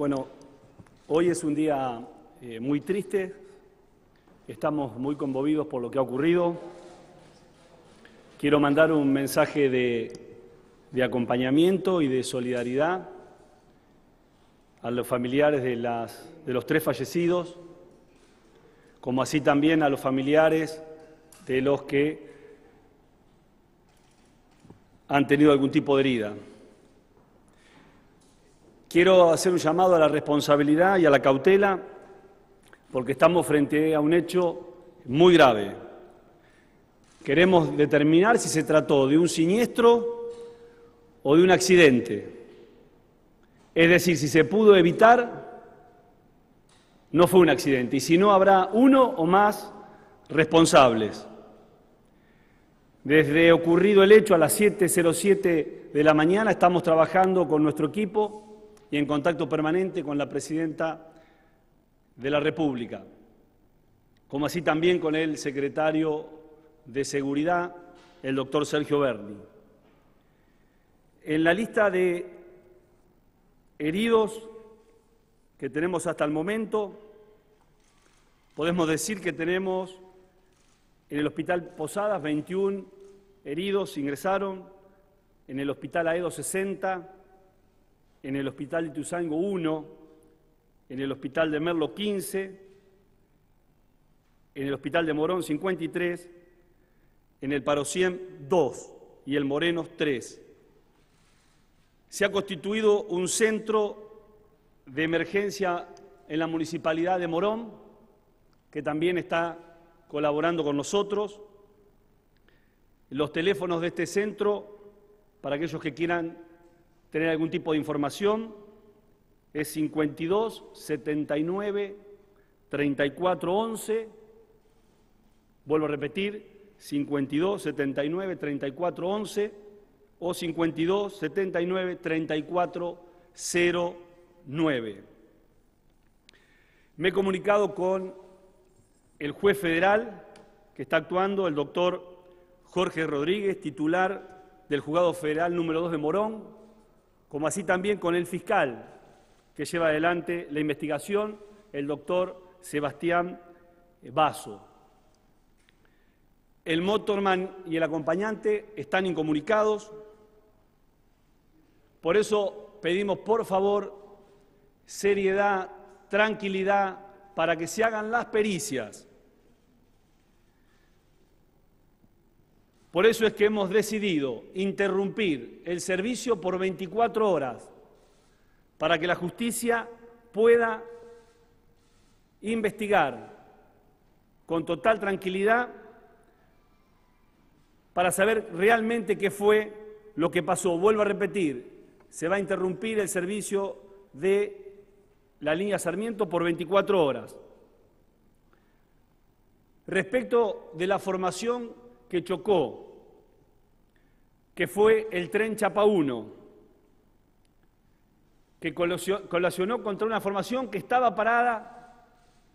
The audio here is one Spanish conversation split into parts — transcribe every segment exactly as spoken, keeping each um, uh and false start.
Bueno, hoy es un día eh, muy triste, estamos muy conmovidos por lo que ha ocurrido. Quiero mandar un mensaje de, de acompañamiento y de solidaridad a los familiares de, las, de los tres fallecidos, como así también a los familiares de los que han tenido algún tipo de herida. Quiero hacer un llamado a la responsabilidad y a la cautela, porque estamos frente a un hecho muy grave. Queremos determinar si se trató de un siniestro o de un accidente. Es decir, si se pudo evitar, no fue un accidente, y si no, habrá uno o más responsables. Desde ocurrido el hecho a las siete cero siete de la mañana estamos trabajando con nuestro equipo y en contacto permanente con la Presidenta de la República, como así también con el Secretario de Seguridad, el doctor Sergio Berni. En la lista de heridos que tenemos hasta el momento, podemos decir que tenemos en el Hospital Posadas veintiún heridos ingresaron, en el Hospital Aedo sesenta, en el Hospital Ituzaingó uno, en el Hospital de Merlo quince, en el Hospital de Morón cincuenta y tres, en el Parocien dos y el Morenos tres. Se ha constituido un centro de emergencia en la Municipalidad de Morón, que también está colaborando con nosotros. Los teléfonos de este centro, para aquellos que quieran tener algún tipo de información, es cincuenta y dos, setenta y nueve, treinta y cuatro, once. Vuelvo a repetir, cincuenta y dos, setenta y nueve, treinta y cuatro, once o cincuenta y dos, setenta y nueve, treinta y cuatro, cero nueve. Me he comunicado con el juez federal que está actuando, el doctor Jorge Rodríguez, titular del Juzgado Federal número dos de Morón, como así también con el fiscal que lleva adelante la investigación, el doctor Sebastián Basso. El motorman y el acompañante están incomunicados, por eso pedimos por favor seriedad, tranquilidad, para que se hagan las pericias. Por eso es que hemos decidido interrumpir el servicio por veinticuatro horas, para que la justicia pueda investigar con total tranquilidad para saber realmente qué fue lo que pasó. Vuelvo a repetir, se va a interrumpir el servicio de la línea Sarmiento por veinticuatro horas. Respecto de la formación que chocó, que fue el tren Chapa uno, que colisionó contra una formación que estaba parada,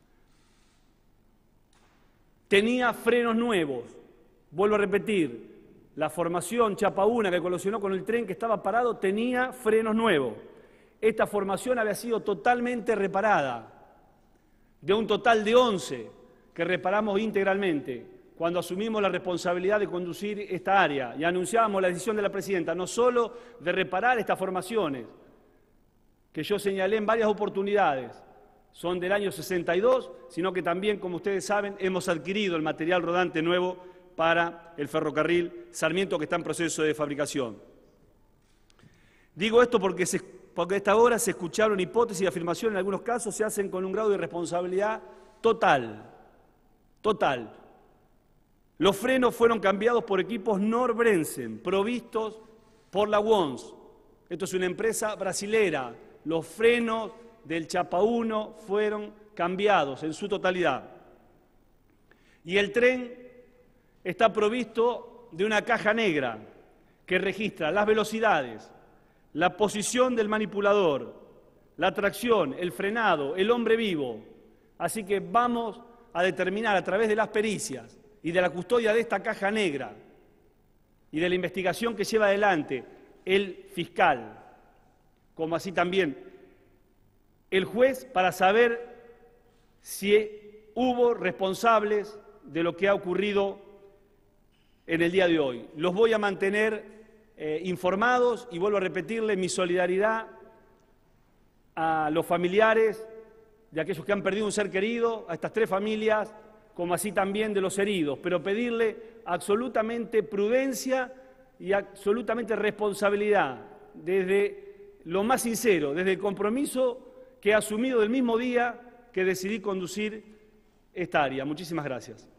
tenía frenos nuevos. Vuelvo a repetir, la formación Chapa uno que colisionó con el tren que estaba parado tenía frenos nuevos. Esta formación había sido totalmente reparada, de un total de once que reparamos integralmente cuando asumimos la responsabilidad de conducir esta área y anunciábamos la decisión de la Presidenta, no solo de reparar estas formaciones, que yo señalé en varias oportunidades, son del año sesenta y dos, sino que también, como ustedes saben, hemos adquirido el material rodante nuevo para el ferrocarril Sarmiento, que está en proceso de fabricación. Digo esto porque, se, porque a esta hora se escucharon hipótesis y afirmaciones, en algunos casos se hacen con un grado de responsabilidad total, total. Los frenos fueron cambiados por equipos Knorr-Bremse, provistos por la W O N S. Esto es una empresa brasilera. Los frenos del Chapa uno fueron cambiados en su totalidad. Y el tren está provisto de una caja negra que registra las velocidades, la posición del manipulador, la tracción, el frenado, el hombre vivo. Así que vamos a determinar a través de las pericias y de la custodia de esta caja negra y de la investigación que lleva adelante el fiscal, como así también el juez para saber si hubo responsables de lo que ha ocurrido en el día de hoy. Los voy a mantener eh, informados y vuelvo a repetirle mi solidaridad a los familiares de aquellos que han perdido un ser querido, a estas tres familias, como así también de los heridos, pero pedirle absolutamente prudencia y absolutamente responsabilidad desde lo más sincero, desde el compromiso que he asumido del mismo día que decidí conducir esta área. Muchísimas gracias.